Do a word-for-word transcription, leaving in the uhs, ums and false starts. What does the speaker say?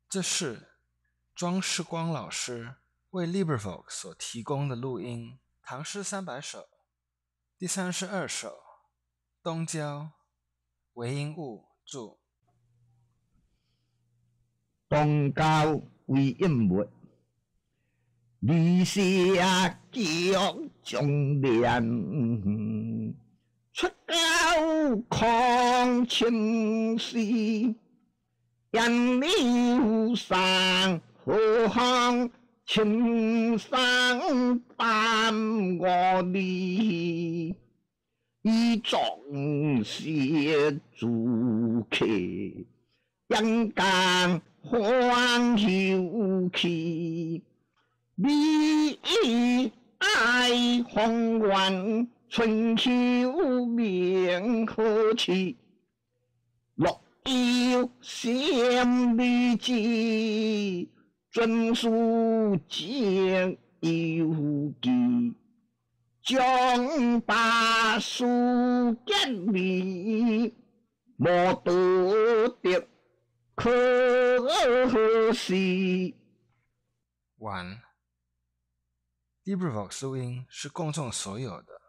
这是庄世光老师为 LibriVox 所提供的录音，唐诗三百首第三十二首东郊，韦应物著。 东郊韦应物，离下脚中连，出郊抗清时，烟柳上河行，青山伴我里，以壮士筑客，阳干欢休气，你爱红鸾，春秋名何期？若有仙女子，准属见有机。将把书见里，莫得的可惜。 完。LibriVox 录音是公众所有的，